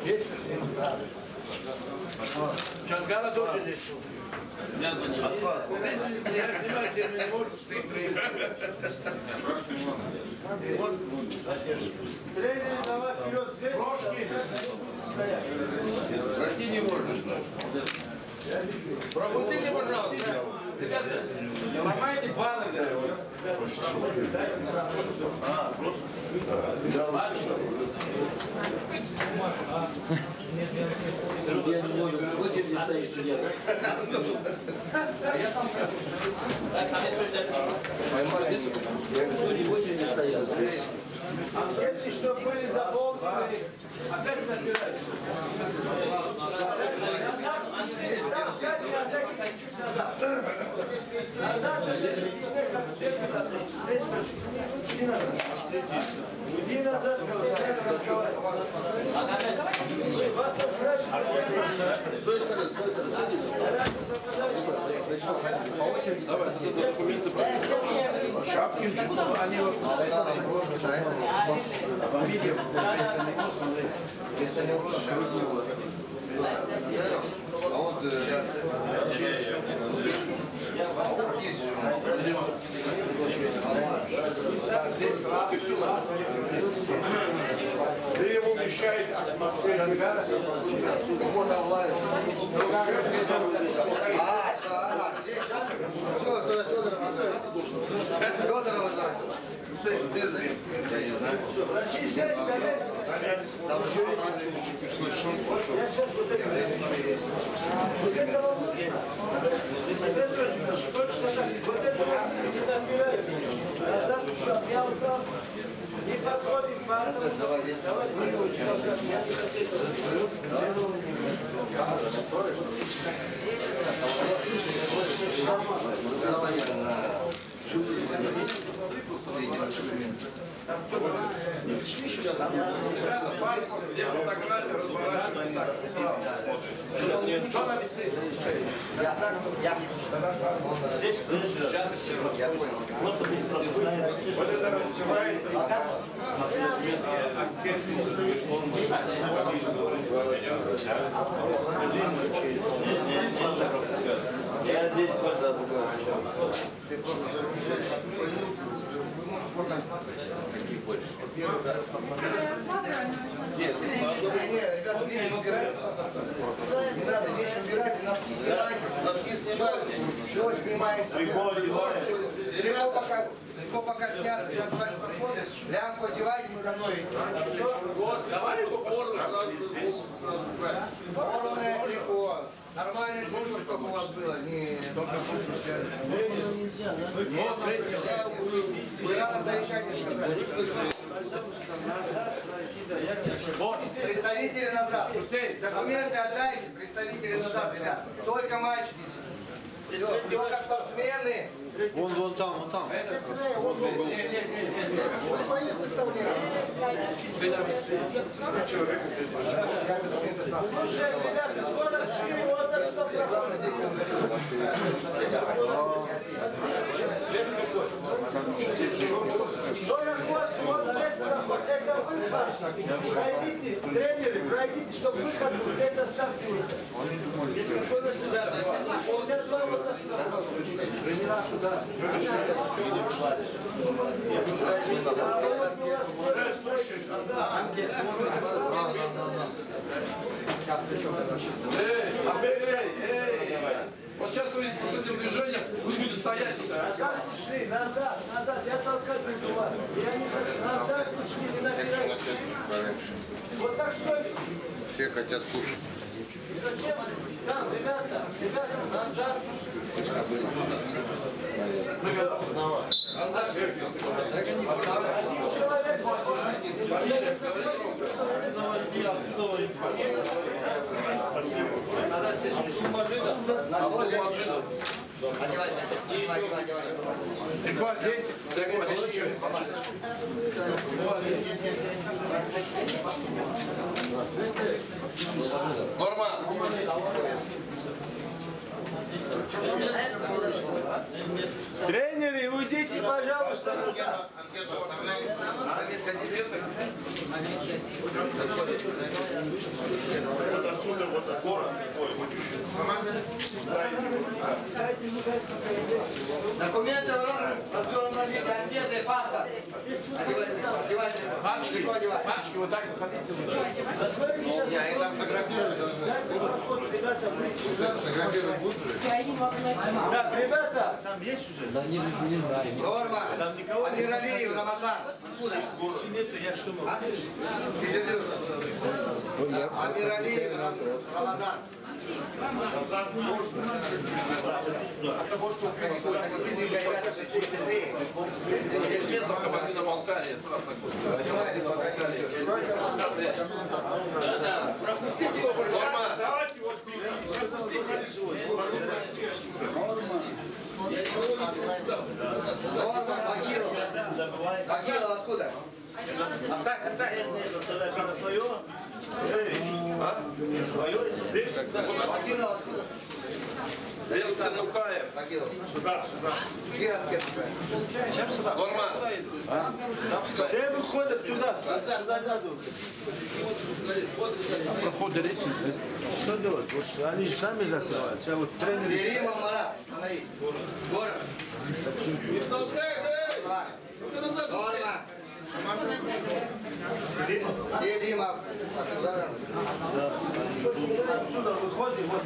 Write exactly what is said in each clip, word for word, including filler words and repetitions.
Есть? Чангара тоже нет. Я за ним. Аслан. Ты снимаешь, где мы не можем стоять. Тренер, давай вперед здесь. Прошки. Пройти не можно. Пропустите, пожалуйста. Ребята, ломайте банки. А, просто. Я не могу, в очереди стоит судья. Судьи в очереди стоят. Анкеты, чтобы были заполнены, опять набирать. Там сзади отдайте чуть назад. Назад, здесь пошли. Иди назад. Иди назад, разговаривай. Вас отсрачивают. С той стороны, с той стороны, сиди. Давай, документы. Шапки, они вот фамилия, если они красиво. А вот Здесь раз, сюда. Вы его мешаете осмотреть. вот онлайн. А, да. Все, туда Федорова. Федорова знает. Я не знаю. Врачи здесь, на месте. Там еще есть. Я сейчас вот это время. Вот это вам нужно. Тебе тоже нужно. Точно так. Вот это вам не набирайте. Назад еще. Я вот там. Не подходим. Давай, здесь. Давай, Где фотография разворачивается? Что на весы? Я сам. Я. Здесь сейчас. Я понял. Вот это рассылает. Я здесь куда другой. Каких больше? Нет, ребята, вещи убирать. Не надо вещи убирать, носки снимайте. Носки снимайте. Все снимается. Трико пока, трико пока снято. Сейчас дальше подходишь. Лямку одевайте со мной. Вот, давай его пору сразу. Порванное трико. Нормальная дружба, чтобы у вас было. Не только Вот, третий. не надо совещание сказать. Представители назад. Документы отдайте, представители назад, ребят. Только мальчики. Все, только спортсмены. Вон, вон там, вон там. Слушай, ребята, сорок четыре, вот это программа. сорок восемь, вот здесь проход, это выход. Пройдите, тренеры, пройдите, чтобы выход был, здесь оставьте выход. Здесь какой на себя? шестьдесят два вот отсюда. Тренера туда. Вот сейчас вы под этим движением, вы будете стоять. Назад ушли, назад, назад, я толкать буду вас. Я не хочу, назад ушли, не набирайте. Вот так стойте. Все хотят кушать. Зачем? Там, ребята, ребята, назад ушли. Человек Трико одеть. Трико одеть. Норма. тренеры, уйдите, пожалуйста, назад. Анкету оставляем. Вот отсюда вот город такой. Документы разберем на видео, одетый паспорт. Одевайте. Пачки, пачки, вот так выходите лучше. Я их там фотографирую. Фотографировать будут? Так, ребята, там есть уже? Да не, не знаю. Норма. Амир Алиев, Рамазан. Откуда? Если нету, я что могу? Кизилюр. Амир Алиев, Рамазан. Назад можно. От того, что Быстренько, ребята, быстрее, быстрее. Весов Кабардино-Балкария сразу такой. Норма. Давайте его Норма, Багиров. Багиров откуда? Оставь, оставь. Здесь. Багиров откуда? Лился Нукаев. Багиров. Сюда, сюда. Где анкета? Норма. Все выходят сюда, сюда надо. Проходы лестницы. Что делать? Вот они же сами закрываются. А вот тренер... Ерима Марат, остановись. Город. Норма. Ерима. Отсюда выходим, вот.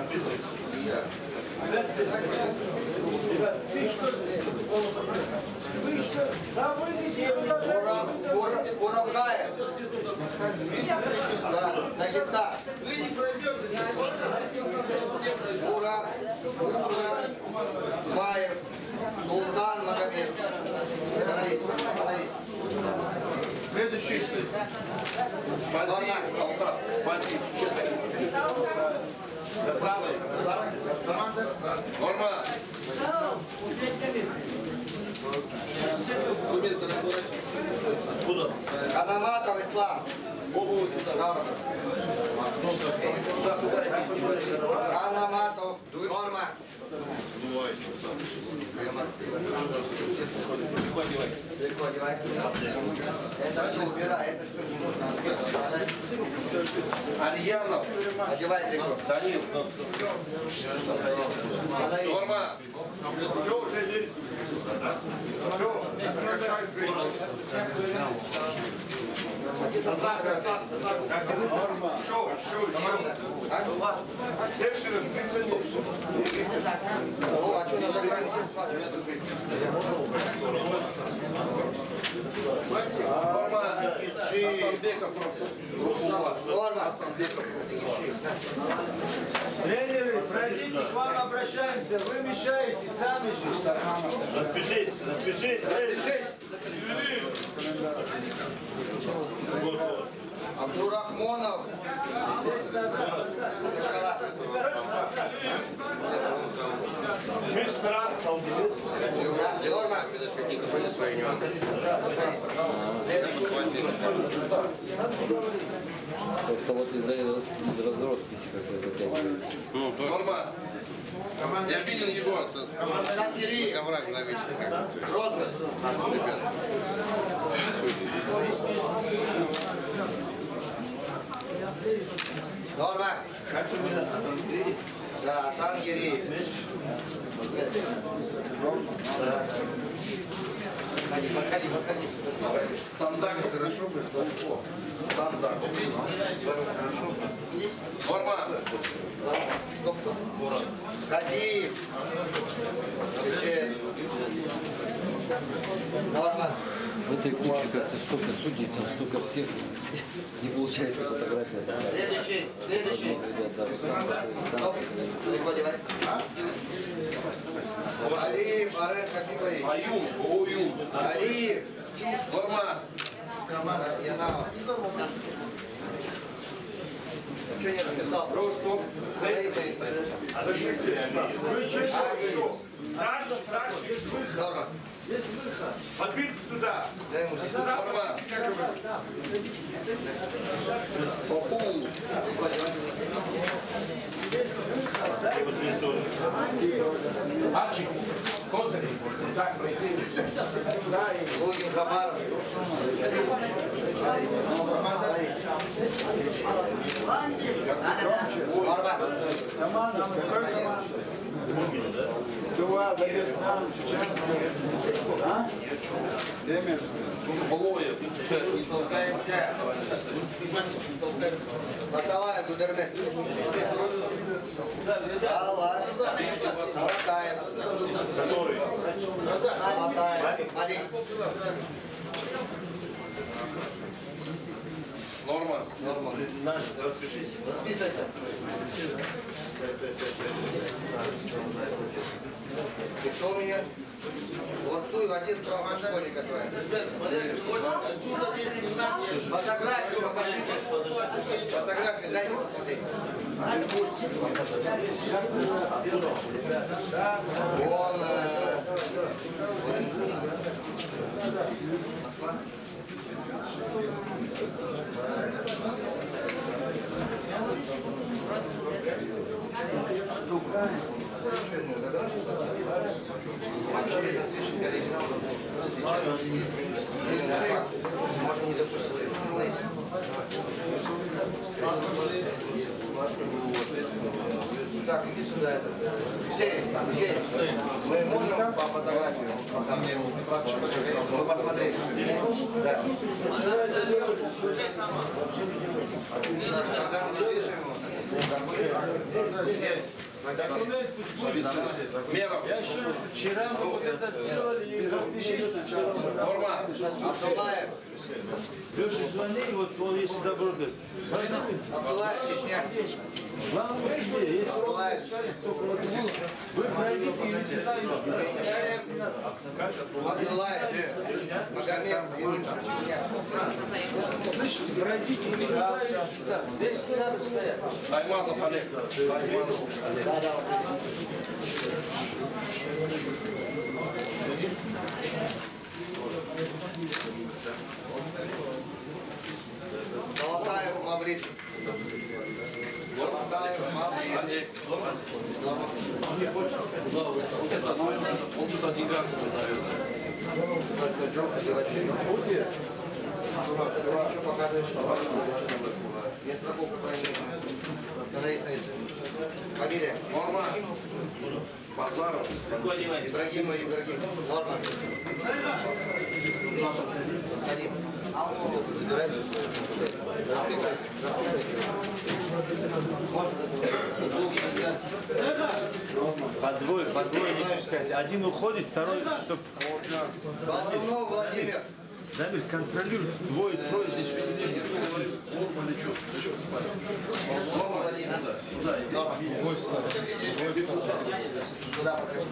Ребят, ты что здесь? Вы что? Да вы не Урам, Урам, Урамхаев. Да, Дагестан. Урам, Урамхаев. Султан Магомед. Остановись, остановись. Следующий. Базиев, Алхас. Базиев. Норма. Анаматов Ислам. Анаматов. Норма. Легко одевай. Это все убирай, это все не нужно. Альянов. Одевай легко. Данил. Норма. Все уже есть. Все. Прекращай назад, назад, назад. Норма. Еще, еще, еще. Следующий раз прицелись. О, а что надо говорить? Норма. Асанбеков. Норма. Тренеры, пройдите, к вам обращаемся. Вы мешаете сами же. Распишись, распишись. Распишись. Абдурахмонов. Мистер. Норма. Просто вот из-за из разростки как-то затягивается. Норма. Я видел его. Ковраг навешен. Розмер. Норма. Да, Тангери. Да. Подходи, подходи, подходи. Сандаков. Хорошо бы. Сандаков. Норма. Стоп, стоп. Казиев. Норма. В этой куче как-то столько судей, там столько всех. Не получается фотография. Следующий, следующий. Стоп. Легко одевай. Алиев, Арен Хасипович. Аюм. Оюм. Алиев. Норма. Янава. Что не написал? Просто. Зашли все. Дальше, дальше есть выход. Норма. Есть выход. Подвинься туда. Дай ему здесь. Норма. Попу. Легко одевай. Мальчик, козырь. Так, пройти. Лугин Хабаров. Туа, Дагестан, Чеченская. А? Леменская. Блоев. Не толкаемся. Закалаем, Гудермес. Салат. Салатаем. Который? Салатаем. Али. Норма. Норма. Распишите. Расписывайся. И что у меня? Ларцуй, один справа школьника твоя. Фотографию покажите. Фотографию дайте посмотреть. Вон. Москва. Вообще, это слышите, оригинал. Можно не допустить. Так, иди сюда. Это. Алексей, Алексей, мы можем по фотографии? Вы посмотрите. Да. Когда мы пишем его, все. Меров. Я еще вчера мы это сделали и распишись сначала. Норма. Абдулаев. Леша, звони, вот он есть сюда будет. Абдулаев, Чечня. Главное, если Абдулаев. вы пройдите и не кидаете. Абдулаев. Магомед. Чечня. Слышите, пройдите и не кидаете сюда. Здесь не надо стоять. Аймазов Олег. Аймазов. Золотаев, Маврит. Золотаев, Маврит. Он что-то деньгах, наверное. Еще показываешь, что я страховку твоя не знаю. Когда есть на фамилия. Норма. Базаров. Ибрагимова, Ибрагим. Норма. Один. Забирайся. Расписывайся. Расписывайся. По двое, по двое, не сказать. Один уходит, второй, чтобы... Головного Владимир. Замер контролирует. Двое, трое здесь. Головного Владимир. Норма. Туда покажи.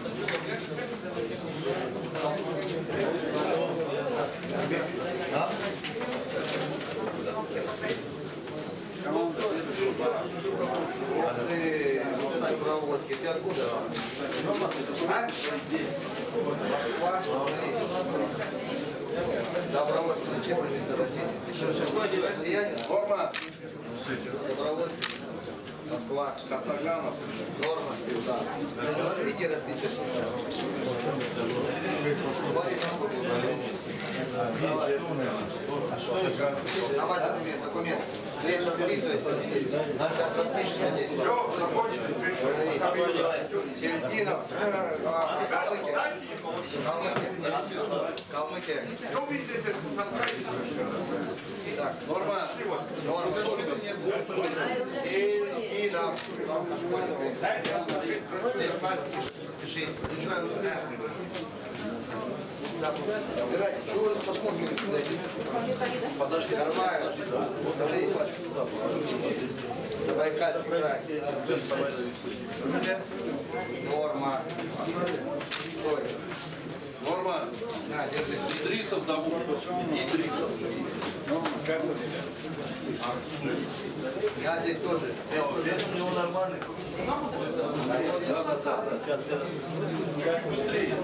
Да? Ты Добровольский, ты откуда? А? Москва, Добровольский, зачем вы место рождения? Ты что, россиянин? Норма. Добровольский. Москва. Картаганов. Норма. Иди расписывайся. Давай документ, документ. Здесь расписывайся. Сейчас распишешься здесь. Сергинов. Калмыкия. Калмыкия. Калмыкия. Так, Норма. Норма. Сергинов. Пишись. Так, убирайте. Чего вы посмотрите сюда? Подожди, нормально. Вот это и пачку. Байкальский край. Норма. Стой. Норма. На, держи. Идрисов Давуд. Идрисов. Я здесь тоже. Здесь тоже. У него нормальный. Да, да, да. Чуть-чуть быстрее.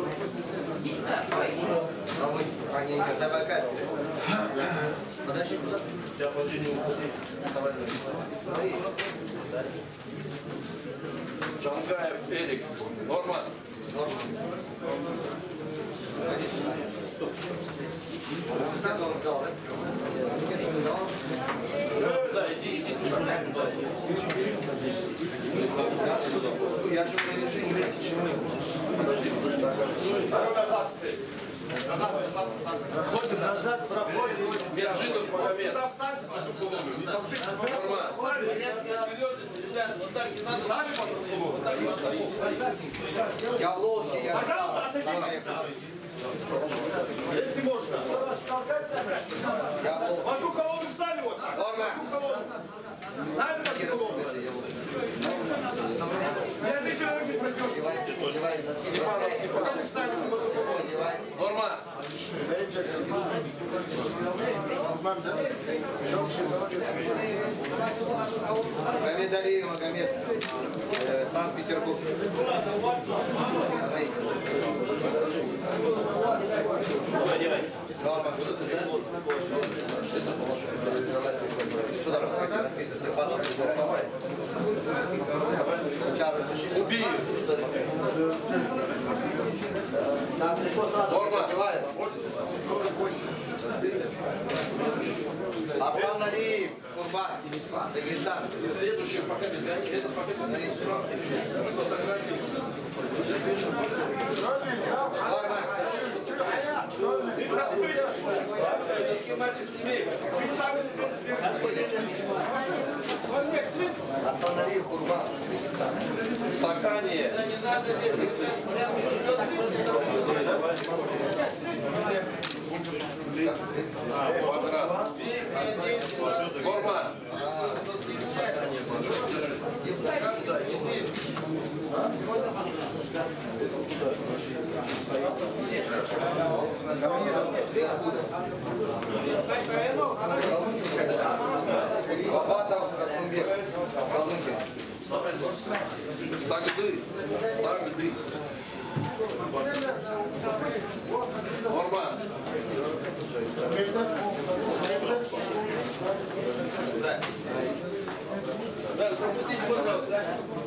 Калмык. А, не, не, Забайкальский. Подожди, куда? Я хочу не уходить. Смотри. Джангаев Эрик. Норма. Норма. Ходи сюда. Вот это он ждал, да? Проходим назад, проходим. Меджидов Магомед. Ябловский, я. Если можно. Ябловский. В одну колонну встали вот. Форма. Ставим в одну колонну. Я отвечу, не пройдет. Встанем в одну колонну. Норма. Магомед Алиев, Магомед. Э, Санкт-Петербург. Норма. Сюда расписывайся, потом убей. Норма. Аслан Алиев, Курбан, Дагестан. Следующий пока без границ. Норма. Аслан Алиев, Курбан, Дагестан. Сакание. Квадрат. Норма. Бабатов, Красунбек, Колумбия. Сагды. Сагды. Норма. Да. Да, пропустите, пожалуйста.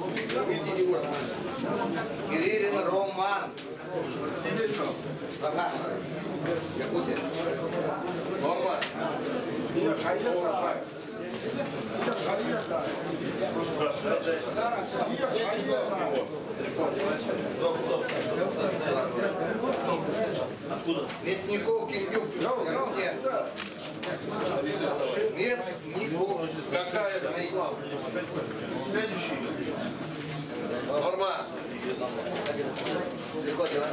Кириллин Роман. Захар. Якутия. Норма. Мясников, Кингюк, Якутия. Мясников. Какая это ислам? Норма. Легко дела.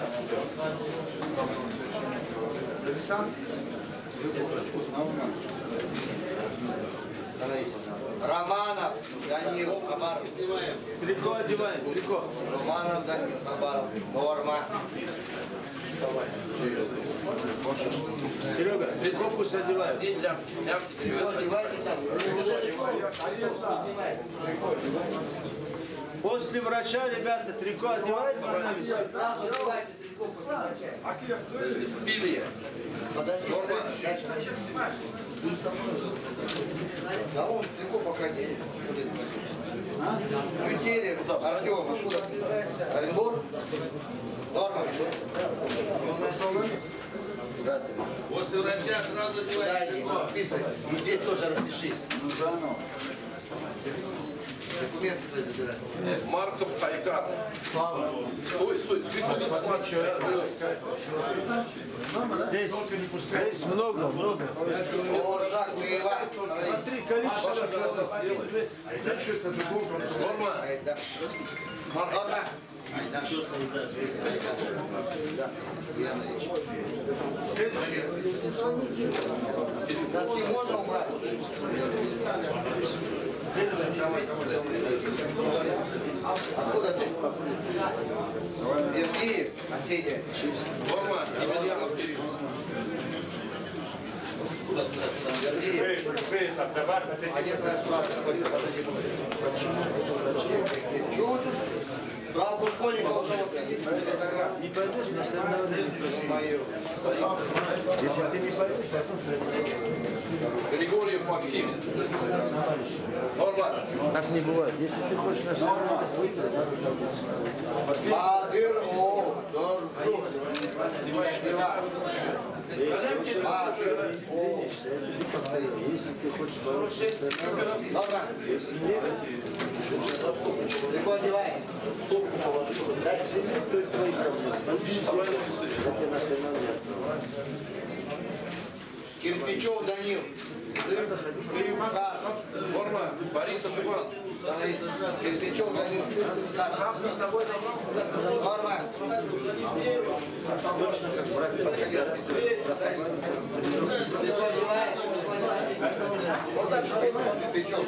Романов, Данил, Хабаровск. Далеко одеваем, далеко. Романов, Данил, Хабаровск. Норма. Серега, далеко пусть одеваем. После врача, ребята, трико одевайте на весь. Билия. Подожди. Норма. Да он далеко пока денег. Тютерев, Артем, откуда? Оренбург? Норма. После врача сразу Дай, расписывайся. И здесь тоже распишись. Документы свои забирай. Марков Хайкар. Стой, стой. Здесь, здесь много, много. Ордак, Куева. Смотри, количество. Норма. Айда. Норма. Айда. Доски можно убрать? Откуда ты? Вергиев, Осетия. Норма. Емельянов Кирилл. Вергиев. Один раз справка. Подожди. Чего вы тут? Справку школьника должен следить. Не пойдешь на соревнования. Мою. Если ты не пойдешь, потом Григорьев Максим. Норма. так не бывает. Если ты хочешь на соревнования, Адыр, о, доржу. Дела. Если ты хочешь бороться с этим, Норма. легко одевай. Дай себе, то есть свои проблемы. Это на сына нет. Кирпичев Данил. Сын Кривка. Норма, Борисов Иван. Кирпичев Данил. Норма. Точно как брать бросать. Лицо одевай. Вот так же. Кирпичев.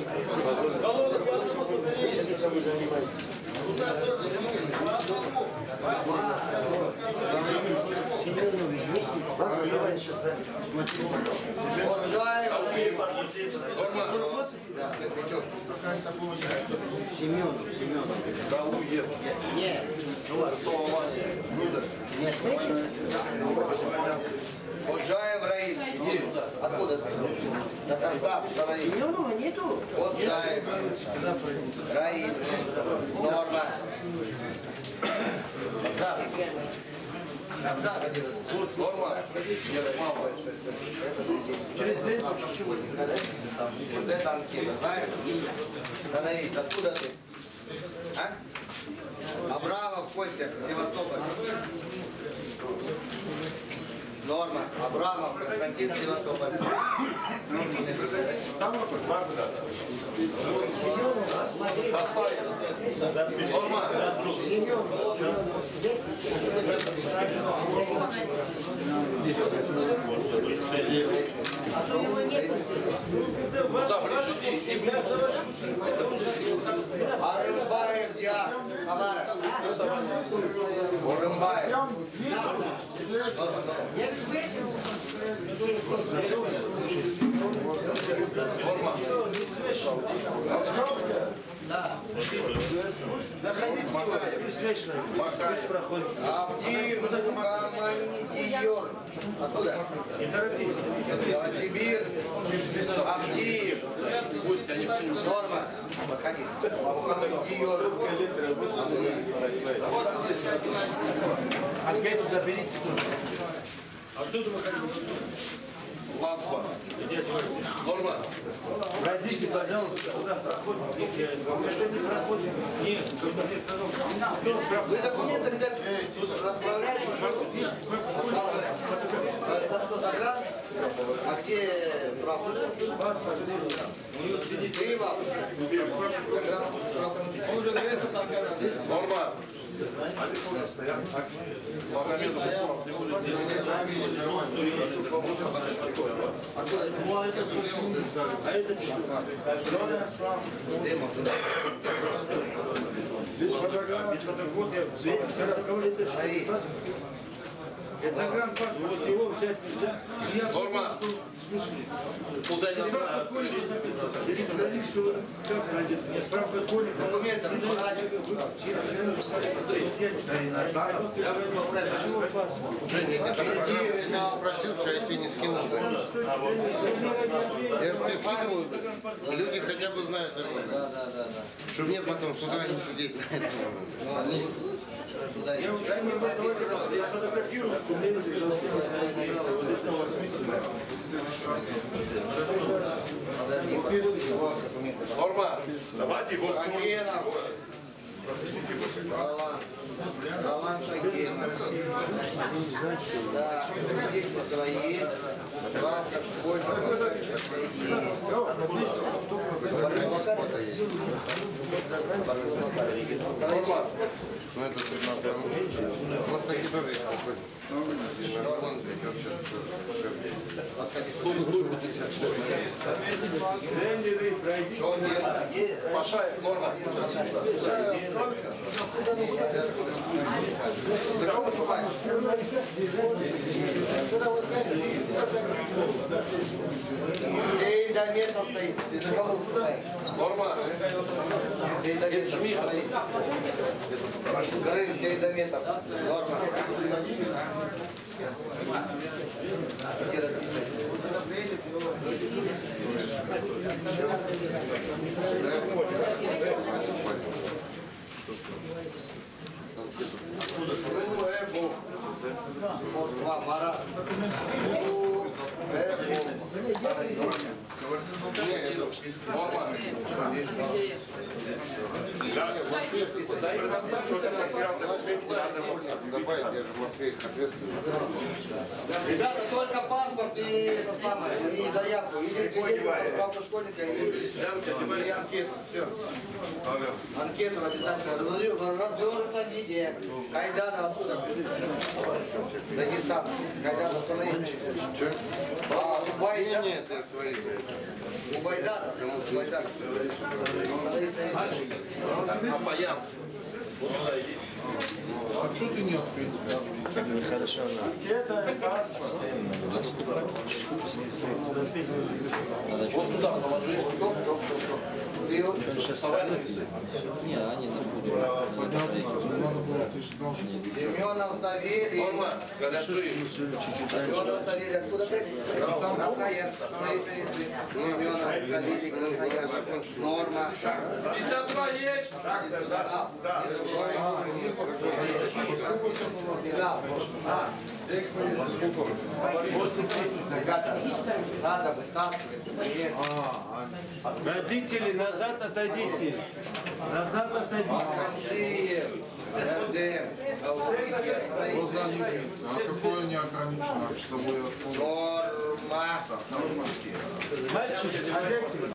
Семенович месяц, одевай сейчас. Уржаев. Норма. Да, Кирпичев. Семенов, Семенов. Галуев. Нет, Соломания. нет, Уржаев Раиль. Откуда ты? Татарстан, Сараи. Семенова нету? Уржаев. Раиль. Норма. Норма. Через ленту чуть-чуть. Вот это анкета, знаешь? Становись, откуда ты? А? Абрамов, Костя, Севастополь. Норма. Абрамов, Константин, Севастополь. Семенов, посмотри. Норма. Семенов, Семенов, десять. А то его нет. Да, ближе. И ближе. Арымбаев, я. Самара. Урымбаев. Норма. Находите его, свечной. Пусть проходит. Авдиев, Каманидиор. Откуда? Новосибирск. Авдиев. Норма. Подходи. Каманидиор. Анкету заберите. Ласпа. Норма. Пройдите, пожалуйста, куда проходите. Это не проходит. Нет, Вы документы, ребят, отправляете? Это что, загран? А где справка? Криво. Загран. Норма. Магомедов. а это что? Здесь фотография. Это что? Это загранпаспорт, вот его взять нельзя. Норма. Удалиться. Через границу как пройдет? Мне справка с школьника. Документы, Я спросил, что я тебе не скинул. Я же тебе скидываю, люди хотя бы знают, чтобы мне потом сюда не сидеть на этом. Я фотографирую документы. Норма. Давайте его Шагенов. Ролан. Ролан Шагенов. Да, дети свои. Справка школьника. Норма. Ну это надо. Вот такие тоже есть такой. Что делать? Пашаев. Норма. Ты кого выступаешь? Сейдометов стоит. Ты за кого выступаешь? Норма. Сейдометов. Крым Сейдометов. Норма. Иди расписайся. Москва, Марат. Норма. Добавить, я же в Москве их ответственный. Ребята, только паспорт и это самое, и заявку, или свидетельство справку школьника, и, и анкету. Все. Анкету обязательно. В развернутом виде. Кайдана откуда? Дагестан. Кайдан остановись. А, у Не, Байдана. не, это свои. У Байдана. У Байдана. Остановись, остановись. А паян. Это паспорт. Вот туда положи. Ты вот Не, они на Семенов Савелий. Норма. Горячий. Семенов Савелий, откуда ты? Красноярск. Остановись, остановись. Семенов Савелий, Красноярск. Норма. пятьдесят два есть. Ребята, надо вытаскивать документы. Родители, назад отойдите. Назад отойдите. Коншиев, РДМ, Алжирский, остановись. А какое не ограничено? Часовое Норма. Мальчик, Олег,